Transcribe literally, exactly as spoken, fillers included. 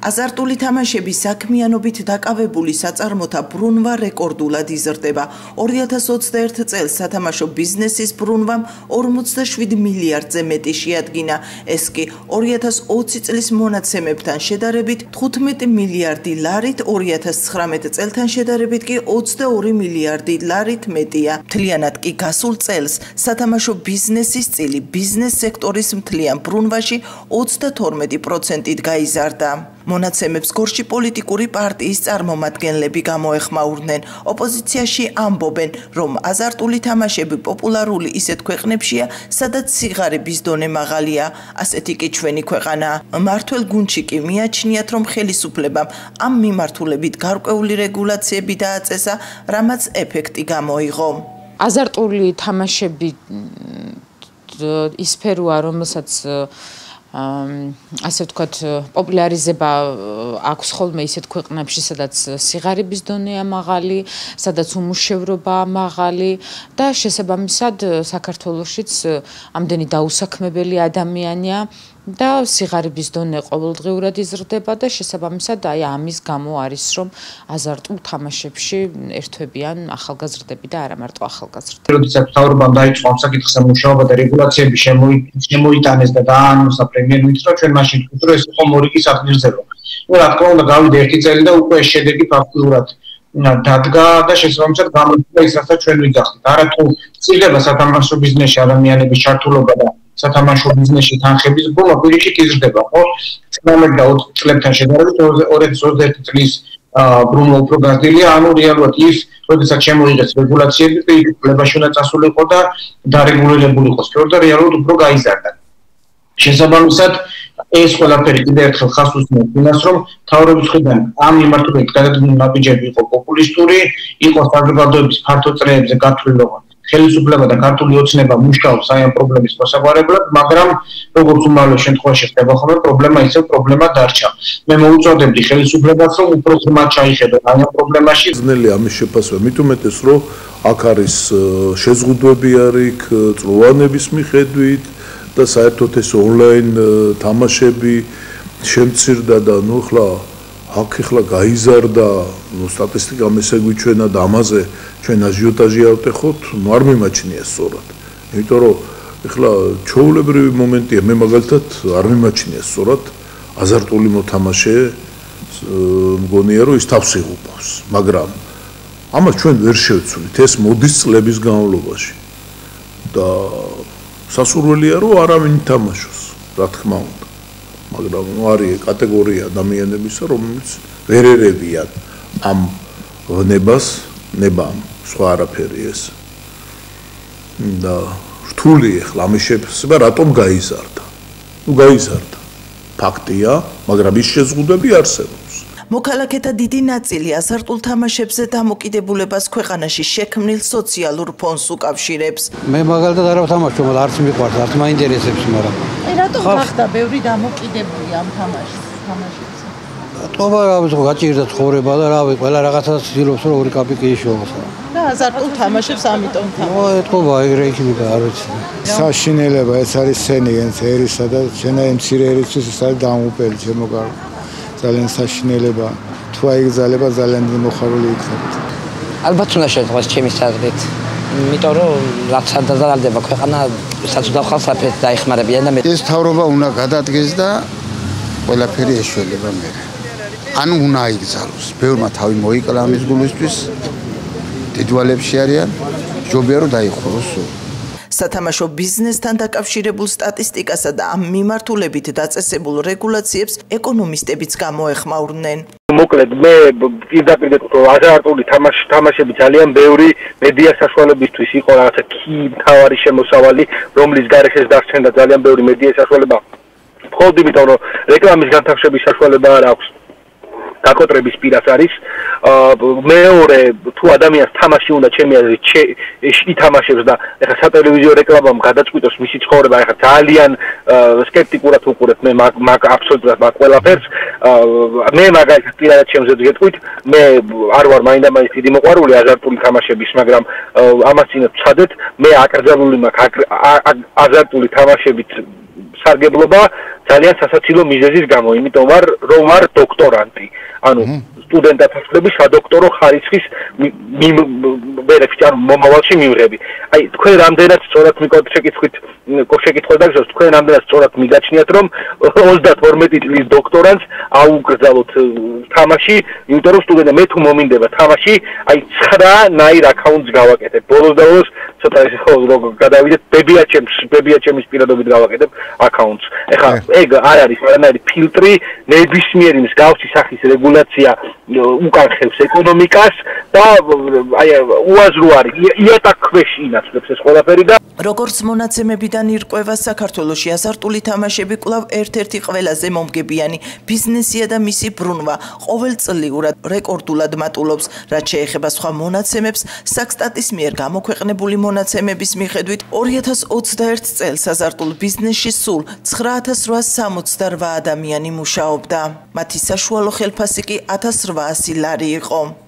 აზარტული თამაშების საქმიანობით დაკავებული საწარმოთა ბრუნვა რეკორდულად იზრდება. ორი ათას ოცდაერთი წელს სათამაშო ბიზნესის ბრუნვამ ორმოცდაშვიდი მილიარდზე მეტი შეადგინა. ეს კი ორი ათას ოცი წლის მონაცემებთან შედარებით თხუთმეტი მილიარდი ლარით, ორი ათას ცხრამეტი წელთან შედარებით კი ოცდაორი მილიარდი ლარით მეტია. მთლიანად კი გასულ წელს სათამაშო ბიზნესის წილი ბიზნეს სექტორის მთლიან ბრუნვაში ოცდათორმეტი პროცენტით გაიზარდა. მონაცემებს გორში პოლიტიკური პარტიის წარმომადგენლები გამოეხმაურნენ. ოპოზიციაში ამბობენ, რომ აზარტული თამაშები პოპულარული ისეთ ქვეყნებშია, სადაც სიღარიბის დონე მაღალია. ასეთი კი ჩვენი ქვეყანაა. მმართველ გუნდში კი მიაჩნიათ, რომ ხელისუფლებამ ამ მიმართულებით გარკვეული რეგულაციები დააწესა, რამაც ეფექტი გამოიღო. აზარტული თამაშები ის სფეროა, რომელსაც ასე ვთქვათ, პოპულარიზება აქვს ხოლმე ისეთ ქვეყნებში, სადაც სიღარიბის დონეა მაღალი, სადაც უმუშევრობაა მაღალი და შესაბამისად საქართველოშიც ამდენი დაუსაქმებელი ადამიანია და სიღარიბის დონე ყოველდღიურად იზრდება და შესაბამისად აი ამის გამო არის, რომ აზარტულ თამაშებში ერთვებიან ახალგაზრდები და არა მარტო ახალგაზრდები. როდესაც მთავრობამ დაიწყო ამ საკითხზე მუშაობა და რეგულაციები შემოიტანეს და დაანონსა პრემიერ-მინისტრმა, ჩვენ მაშინ ვთქვით, რომ ეს იყო მორიგის აღნიშნულება. ნუ რა თქმა უნდა, გავიდა ერთი წელი და უკვე ეს შედეგი ფაქტურად დადგა და შესაბამისად გამოიწვია ის, რასაც ჩვენ ვიძახით. არა თუ წილდება სათამაშო ბიზნესში ადამიანების ჩართულობა და სათამაშო ბიზნესში თანხების ბომა პირიქით იზრდება, ხო? ცხრამეტ და ოცი წლებთან შედარებით ორი ათას ოცდაერთი წლის ბრუნვა უფრო გაზრდილია, ანუ რეალურად ის, როდესაც შემოიღეს რეგულაციები, პირიქით წლებაში უნდა წასულიყო და დარეგულირებული იყო სფერო და რეალურად უფრო გაიზარდა. შესაბამისად, ეს ყველაფერი კიდევ ერთხელ ხაზს უსმენს იმას, რომ მთავრობის მხრიდან ამ მიმართულებით გადადგმული ნაბიჯები იყო პოპულისტური, იყო საზოგადოების ფართო წრეებზე გათვლილობა. ხელისუფლება და ქართული ოცნება მუშაობს აი ამ პრობლემის მოსაგვარებლად, მაგრამ როგორც უმრავლეს შემთხვევაში ხდება ხოლმე, პრობლემა ისევ პრობლემა დარჩა. მე მოუწოდებდი ხელისუფლებას, რომ უფრო ღრმად ჩაიხედოს აი ამ პრობლემაში. ძნელია ამის შეფასება, მით უმეტეს, რომ აქ არის შეზღუდვები არის წლოვანების მიხედვით და საერთოდ ეს ონლაინ თამაშები შემცირდა და ნუ ხლა აქ ახლა გაიზარდა, ნუ სტატისტიკამ ესე გვიჩვენა და ამაზე ჩვენ აჟიოტაჟი ავტეხოთ, ნუ არ მიმაჩნია სწორად. იმიტომ რომ ახლა ჩვეულებრივი მომენტია, მე მაგალითად არ მიმაჩნია სწორად აზარტული მოთამაშე მგონია რომ ის თავს იღუპავს, მაგრამ ამას ჩვენ ვერ შევცვლით, ეს მოდის წლების განმავლობაში. და სასურველია რომ არავინ ითამაშოს, რა თქმა უნდა. მაგრამ არის კატეგორია ადამიანებისა, რომელიც ვერ ერევიან ამ ნებას, ნებამ, სხვა არაფერი ეს. და რთული ახლა ამის შეფასება რატომ გაიზარდა? ნუ გაიზარდა. ფაქტია, მაგრამ ის შეზღუდვები არსებობს. მოქალაქეთა დიდი ნაწილი აზარტულ თამაშებზე დამოკიდებულებას ქვეყანაში შექმნილ სოციალურ ფონს უკავშირებს. მე მაგალითად არ ვთამაშობ, მაგრამ არც მიყვარს, არც მაინტერესებს, მაგრამ რატომ გახდა ბევრი დამოკიდებული ამ თამაშებზე? თქობა რა ვიცი, გაჭირდა ცხოვრება და რა ვიცი, ყველა რაღაცას ცდილობს რომ ორი კაპიკი იშოვოს. და აზარტულ თამაშებს ამიტომ თამაშობ. ო, თქობა, ეგრე იქნება, არ ვიცი. საშინელება, ეს არის სენიგენს ერისა და ჩვენაი მცირე ერისთვის ეს არის დამოუკიდებელი შემოგარდა. ძალიან საშინელება, თუ აიგზალება ძალიან მოხარული იქნება. ალბათ უნდა შეხვდეს ჩემი საზრით. იმიტომ რომ რაც არ დაზარალდება ქვეყანა, საწუხარ ხალხს დაიხმარებიან და მე ეს თავრობა უნდა გადადგეს და ყველაფერი ეშველება მე. ანუ უნდა აიგზალოს. ბევრმა თავი მოიკლა ამის გულისთვის. დიდვალებში არიან, ჯობია რომ დაიხუროს. სათამაშო ბიზნესთან დაკავშირებულ სტატისტიკასა და ამ მიმართულებით დაწესებულ რეგულაციებს ეკონომისტებიც გამოეხმაურნენ. მოკლედ მე პირდაპირ ვიტყვი რომ აზარტული თამაშები ძალიან ბევრი მედია საშუალებისთვის იყო რაღაცა კი მთავარი შემოსავალი, რომლის გარეშეც დასცენდა ძალიან ბევრი მედია საშუალება. მხოლოდ იმიტომ რომ რეკლამის განთავსების საშუალება არ აქვს. გაკოტრების პირას არის. მეორე თუ ადამიანს თამაში უნდა ჩემი აზრით ითამაშებს და ეხლა სატელევიზიო რეკლამამ გადაწყვიტოს მისი ცხოვრება, ეხლა ძალიან სკეპტიკურად უყურებ მე მაგ აბსოლუტურად მაგ ყველაფერს. მე მაგალითად პირადად ჩემზე გეტყვით, მე არ ვარ მაინდა-მაინც დიდი მოყვარული აზარტული თამაშების, მაგრამ ამას წინათ ვცადეთ, მე აკრძალული მაქვს აზარტული თამაშებით სარგებლობა ძალიან სასაცილო მიზეზის გამო, იმიტომ ვარ რომ ვარ დოქტორანტი. ანუ სტუდენტთა სადოქტორო ხარისხის ბენეფიტი, ანუ მომავალში მივიღები. აი თქვენ რამდენად სწორად მიკოთ შეკითხვით შეკითხვა დაგზავნოთ, თქვენ რამდენად სწორად მიგაჩნიათ რომ ოცდათორმეტი წლის დოქტორანტს აუკრძალოთ თამაში, იმიტომ რომ სტუდენტი მე თუ მომინდება თამაში, აი ცხრა ნაირ აკაუნტს გავაკეთებ. ბოლოს და ბოლოს ცოტა ისე ხო გადავიდეთ ბებიაჩემს, ბებიაჩემის პირადობით გავაკეთებ აკაუნტს. ეხლა ეგ არ არის არანაირი ფილტრი, ნებისმიერი მსგავსი სახის რეგულაცია უკანხევს ეკონომიკას და აი უაზრო არის იატაკ ქვეშ ინაცვლებს ეს ყველაფერი და როგორც მონაცემებიდან ირკვევა, საქართველოში აზარტული თამაშები კვლავ ერთ-ერთი ყველაზე მომგებიანი ბიზნესია და მისი ბრუნვა ყოველწლიურად რეკორდულად მატულობს. რაც შეეხება სხვა მონაცემებს, საქსტატის მიერ გამოქვეყნებული მონაცემების მიხედვით, ორი ათას ოცდაერთ წელს აზარტულ ბიზნესში სულ ცხრა ათას რვაას სამოცდარვა ადამიანი მუშაობდა. მათი საშუალო ხელფასი კი ათას რვაასი ლარი იყო.